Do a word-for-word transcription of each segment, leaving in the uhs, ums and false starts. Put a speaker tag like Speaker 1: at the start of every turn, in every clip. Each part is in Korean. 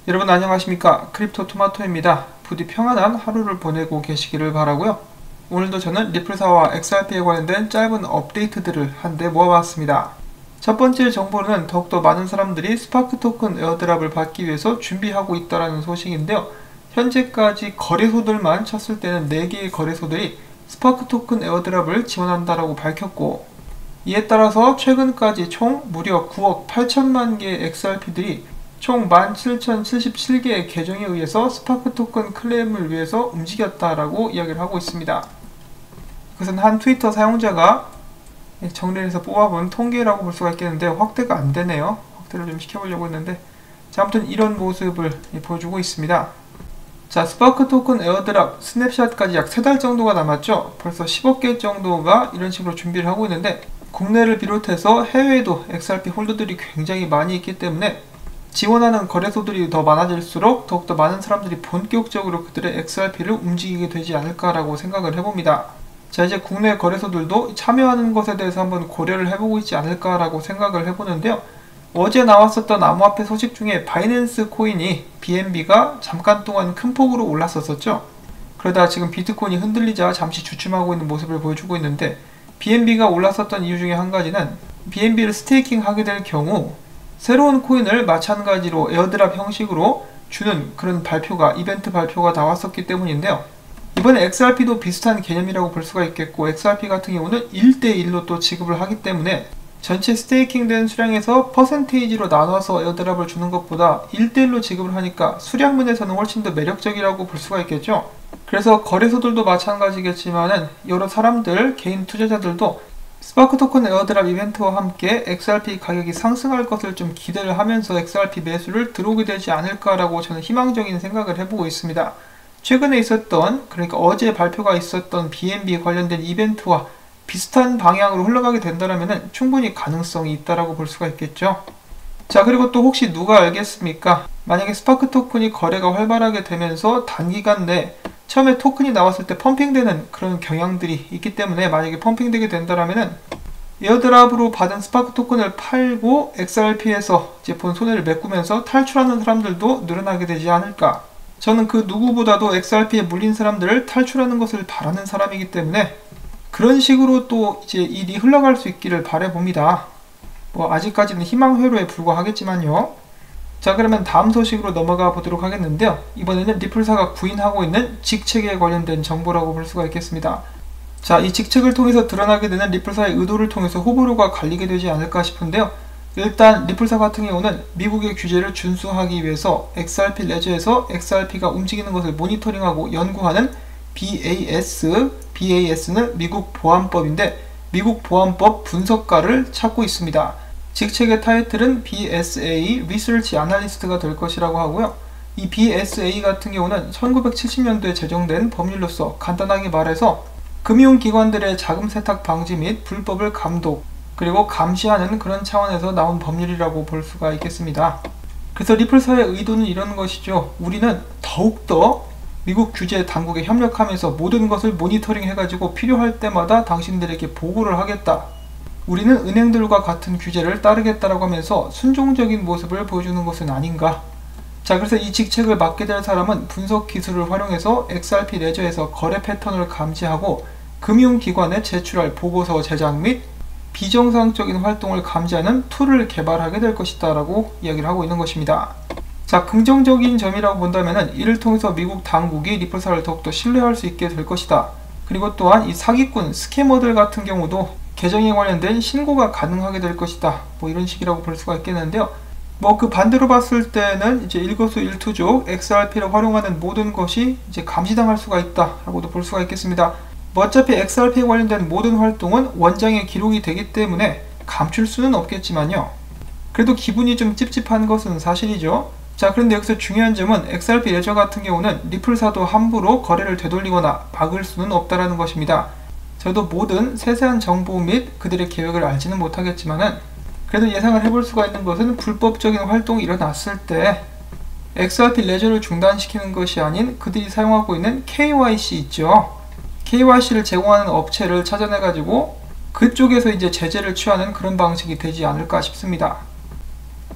Speaker 1: 여러분 안녕하십니까? 크립토 토마토입니다. 부디 평안한 하루를 보내고 계시기를 바라고요. 오늘도 저는 리플사와 엑스알피에 관련된 짧은 업데이트들을 한데 모아봤습니다. 첫 번째 정보는 더욱더 많은 사람들이 스파크 토큰 에어드랍을 받기 위해서 준비하고 있다는 소식인데요. 현재까지 거래소들만 쳤을 때는 네 개의 거래소들이 스파크 토큰 에어드랍을 지원한다라고 밝혔고, 이에 따라서 최근까지 총 무려 구억 팔천만 개의 엑스알피들이 총 만 칠천칠십칠 개의 계정에 의해서 스파크 토큰 클레임을 위해서 움직였다라고 이야기를 하고 있습니다. 그것은 한 트위터 사용자가 정리를 해서 뽑아본 통계라고 볼 수가 있겠는데 확대가 안 되네요. 확대를 좀 시켜보려고 했는데, 자, 아무튼 이런 모습을 보여주고 있습니다. 자, 스파크 토큰 에어드랍 스냅샷까지 약 세 달 정도가 남았죠. 벌써 십억 개 정도가 이런 식으로 준비를 하고 있는데, 국내를 비롯해서 해외에도 엑스알피 홀더들이 굉장히 많이 있기 때문에 지원하는 거래소들이 더 많아질수록 더욱더 많은 사람들이 본격적으로 그들의 엑스알피를 움직이게 되지 않을까라고 생각을 해봅니다. 자, 이제 국내 거래소들도 참여하는 것에 대해서 한번 고려를 해보고 있지 않을까라고 생각을 해보는데요. 어제 나왔었던 암호화폐 소식 중에 바이낸스 코인이 비엔비가 잠깐 동안 큰 폭으로 올랐었었죠. 그러다 지금 비트코인이 흔들리자 잠시 주춤하고 있는 모습을 보여주고 있는데, 비엔비가 올랐었던 이유 중에 한 가지는 비엔비를 스테이킹 하게 될 경우 새로운 코인을 마찬가지로 에어드랍 형식으로 주는 그런 발표가, 이벤트 발표가 나왔었기 때문인데요. 이번에 엑스알피도 비슷한 개념이라고 볼 수가 있겠고, 엑스알피 같은 경우는 일 대 일로 또 지급을 하기 때문에 전체 스테이킹 된 수량에서 퍼센테이지로 나눠서 에어드랍을 주는 것보다 일 대 일로 지급을 하니까 수량면에서는 훨씬 더 매력적이라고 볼 수가 있겠죠. 그래서 거래소들도 마찬가지겠지만은 여러 사람들, 개인 투자자들도 스파크 토큰 에어드랍 이벤트와 함께 엑스알피 가격이 상승할 것을 좀 기대를 하면서 엑스알피 매수를 들어오게 되지 않을까라고 저는 희망적인 생각을 해보고 있습니다. 최근에 있었던, 그러니까 어제 발표가 있었던 비엔비 관련된 이벤트와 비슷한 방향으로 흘러가게 된다면 충분히 가능성이 있다라고 볼 수가 있겠죠. 자, 그리고 또 혹시 누가 알겠습니까? 만약에 스파크 토큰이 거래가 활발하게 되면서 단기간 내에 처음에 토큰이 나왔을 때 펌핑되는 그런 경향들이 있기 때문에, 만약에 펌핑되게 된다면은 에어드랍으로 받은 스파크 토큰을 팔고 엑스알피에서 이제 본 손해를 메꾸면서 탈출하는 사람들도 늘어나게 되지 않을까. 저는 그 누구보다도 엑스알피에 물린 사람들을 탈출하는 것을 바라는 사람이기 때문에 그런 식으로 또 이제 일이 흘러갈 수 있기를 바라봅니다. 뭐 아직까지는 희망 회로에 불과하겠지만요. 자, 그러면 다음 소식으로 넘어가 보도록 하겠는데요. 이번에는 리플사가 구인하고 있는 직책에 관련된 정보라고 볼 수가 있겠습니다. 자, 이 직책을 통해서 드러나게 되는 리플사의 의도를 통해서 호불호가 갈리게 되지 않을까 싶은데요. 일단 리플사 같은 경우는 미국의 규제를 준수하기 위해서 엑스알피 레저에서 엑스알피가 움직이는 것을 모니터링하고 연구하는 비에이에스, 비에이에스는 미국 보안법인데 미국 보안법 분석가를 찾고 있습니다. 직책의 타이틀은 비에스에이 Research Analyst가 될 것이라고 하고요. 이 비에스에이 같은 경우는 천구백칠십 년도에 제정된 법률로서 간단하게 말해서 금융기관들의 자금 세탁 방지 및 불법을 감독, 그리고 감시하는 그런 차원에서 나온 법률이라고 볼 수가 있겠습니다. 그래서 리플사의 의도는 이런 것이죠. 우리는 더욱더 미국 규제 당국에 협력하면서 모든 것을 모니터링 해가지고 필요할 때마다 당신들에게 보고를 하겠다. 우리는 은행들과 같은 규제를 따르겠다라고 하면서 순종적인 모습을 보여주는 것은 아닌가. 자, 그래서 이 직책을 맡게 될 사람은 분석 기술을 활용해서 엑스알피 레저에서 거래 패턴을 감지하고 금융기관에 제출할 보고서 제작 및 비정상적인 활동을 감지하는 툴을 개발하게 될 것이다 라고 이야기를 하고 있는 것입니다. 자, 긍정적인 점이라고 본다면 이를 통해서 미국 당국이 리플사를 더욱더 신뢰할 수 있게 될 것이다. 그리고 또한 이 사기꾼, 스캐머들 같은 경우도 계정에 관련된 신고가 가능하게 될 것이다. 뭐 이런 식이라고 볼 수가 있겠는데요. 뭐 그 반대로 봤을 때는 이제 일거수일투족 엑스알피를 활용하는 모든 것이 이제 감시당할 수가 있다라고도 볼 수가 있겠습니다. 뭐 어차피 엑스알피에 관련된 모든 활동은 원장에 기록이 되기 때문에 감출 수는 없겠지만요. 그래도 기분이 좀 찝찝한 것은 사실이죠. 자, 그런데 여기서 중요한 점은 엑스알피 레저 같은 경우는 리플사도 함부로 거래를 되돌리거나 막을 수는 없다라는 것입니다. 저도 모든 세세한 정보 및 그들의 계획을 알지는 못하겠지만은 그래도 예상을 해볼 수가 있는 것은 불법적인 활동이 일어났을 때 엑스알피 레저를 중단시키는 것이 아닌 그들이 사용하고 있는 케이와이씨 있죠. 케이와이씨를 제공하는 업체를 찾아내가지고 그쪽에서 이제 제재를 취하는 그런 방식이 되지 않을까 싶습니다.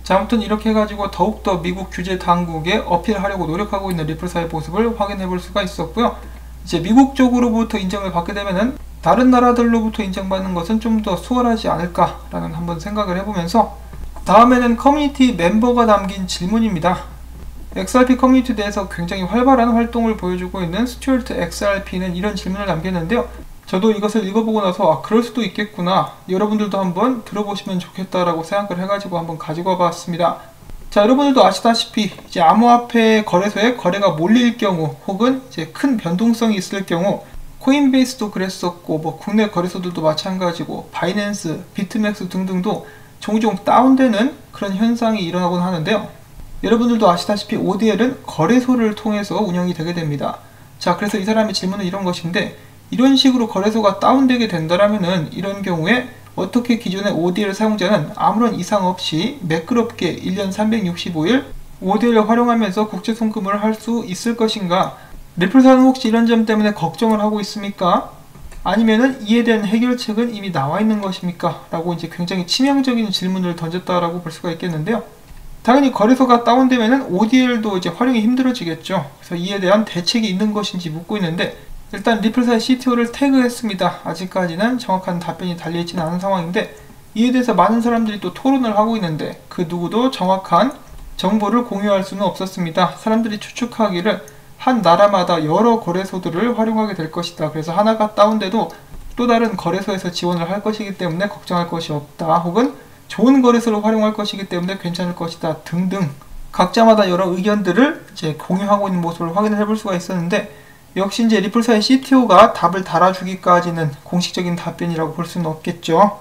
Speaker 1: 자, 아무튼 이렇게 해가지고 더욱더 미국 규제 당국에 어필하려고 노력하고 있는 리플사의 모습을 확인해 볼 수가 있었고요. 이제 미국 쪽으로부터 인정을 받게 되면은 다른 나라들로부터 인정받는 것은 좀 더 수월하지 않을까라는 한번 생각을 해보면서, 다음에는 커뮤니티 멤버가 남긴 질문입니다. 엑스알피 커뮤니티 내에서 굉장히 활발한 활동을 보여주고 있는 스튜어트 엑스알피는 이런 질문을 남겼는데요. 저도 이것을 읽어보고 나서 아, 그럴 수도 있겠구나, 여러분들도 한번 들어보시면 좋겠다라고 생각을 해가지고 한번 가지고 와봤습니다. 자, 여러분들도 아시다시피 이제 암호화폐 거래소에 거래가 몰릴 경우, 혹은 이제 큰 변동성이 있을 경우, 코인베이스도 그랬었고 뭐 국내 거래소들도 마찬가지고 바이낸스, 비트맥스 등등도 종종 다운되는 그런 현상이 일어나곤 하는데요. 여러분들도 아시다시피 오디엘은 거래소를 통해서 운영이 되게 됩니다. 자, 그래서 이 사람의 질문은 이런 것인데, 이런 식으로 거래소가 다운되게 된다라면은 이런 경우에 어떻게 기존의 오디엘 사용자는 아무런 이상 없이 매끄럽게 일 년 삼백육십오 일 오디엘을 활용하면서 국제 송금을 할 수 있을 것인가? 리플사는 혹시 이런 점 때문에 걱정을 하고 있습니까? 아니면은 이에 대한 해결책은 이미 나와 있는 것입니까? 라고 이제 굉장히 치명적인 질문을 던졌다라고 볼 수가 있겠는데요. 당연히 거래소가 다운되면은 오디엘도 이제 활용이 힘들어지겠죠. 그래서 이에 대한 대책이 있는 것인지 묻고 있는데, 일단 리플사의 씨티오를 태그했습니다. 아직까지는 정확한 답변이 달려있지는 않은 상황인데, 이에 대해서 많은 사람들이 또 토론을 하고 있는데 그 누구도 정확한 정보를 공유할 수는 없었습니다. 사람들이 추측하기를 한 나라마다 여러 거래소들을 활용하게 될 것이다. 그래서 하나가 다운돼도 또 다른 거래소에서 지원을 할 것이기 때문에 걱정할 것이 없다. 혹은 좋은 거래소를 활용할 것이기 때문에 괜찮을 것이다. 등등 각자마다 여러 의견들을 이제 공유하고 있는 모습을 확인해 볼 수가 있었는데, 역시 이제 리플사의 씨티오가 답을 달아주기까지는 공식적인 답변이라고 볼 수는 없겠죠.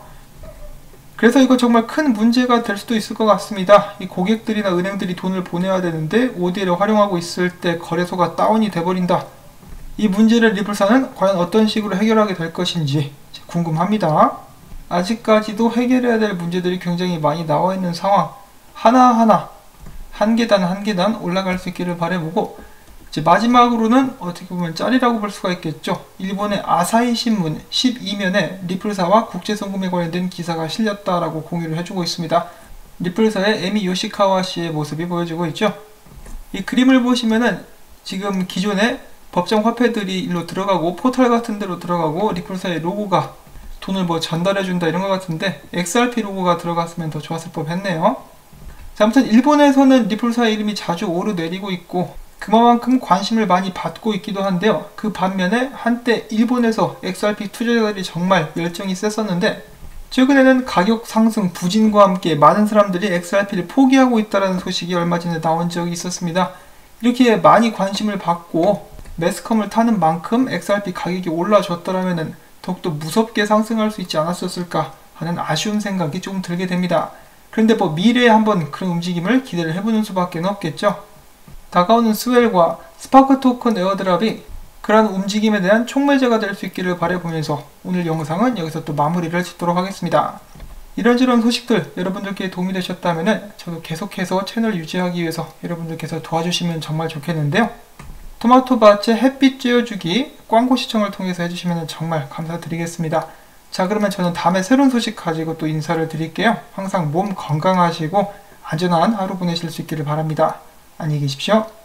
Speaker 1: 그래서 이거 정말 큰 문제가 될 수도 있을 것 같습니다. 이 고객들이나 은행들이 돈을 보내야 되는데 오디엘을 활용하고 있을 때 거래소가 다운이 돼버린다. 이 문제를 리플사는 과연 어떤 식으로 해결하게 될 것인지 궁금합니다. 아직까지도 해결해야 될 문제들이 굉장히 많이 나와 있는 상황, 하나하나 한 계단 한 계단 올라갈 수 있기를 바라보고, 이제 마지막으로는 어떻게 보면 짤이라고 볼 수가 있겠죠. 일본의 아사히 신문 십이 면에 리플사와 국제송금에 관련된 기사가 실렸다라고 공유를 해주고 있습니다. 리플사의 에미 요시카와 씨의 모습이 보여지고 있죠. 이 그림을 보시면은 지금 기존의 법정 화폐들이 일로 들어가고 포털 같은 데로 들어가고 리플사의 로고가 돈을 뭐 전달해준다 이런 것 같은데 엑스알피 로고가 들어갔으면 더 좋았을 법했네요. 자, 아무튼 일본에서는 리플사의 이름이 자주 오르내리고 있고 그만큼 관심을 많이 받고 있기도 한데요. 그 반면에 한때 일본에서 엑스알피 투자자들이 정말 열정이 셌었는데, 최근에는 가격 상승 부진과 함께 많은 사람들이 엑스알피를 포기하고 있다는 소식이 얼마 전에 나온 적이 있었습니다. 이렇게 많이 관심을 받고 매스컴을 타는 만큼 엑스알피 가격이 올라졌더라면 더욱더 무섭게 상승할 수 있지 않았었을까 하는 아쉬운 생각이 좀 들게 됩니다. 그런데 뭐 미래에 한번 그런 움직임을 기대를 해보는 수밖에 없겠죠. 다가오는 스웰과 스파크 토큰 에어드랍이 그러한 움직임에 대한 촉매제가 될 수 있기를 바라보면서 오늘 영상은 여기서 또 마무리를 짓도록 하겠습니다. 이런저런 소식들 여러분들께 도움이 되셨다면 저도 계속해서 채널 유지하기 위해서 여러분들께서 도와주시면 정말 좋겠는데요. 토마토밭에 햇빛 쬐어주기 광고 시청을 통해서 해주시면 정말 감사드리겠습니다. 자, 그러면 저는 다음에 새로운 소식 가지고 또 인사를 드릴게요. 항상 몸 건강하시고 안전한 하루 보내실 수 있기를 바랍니다. 안녕히 계십시오.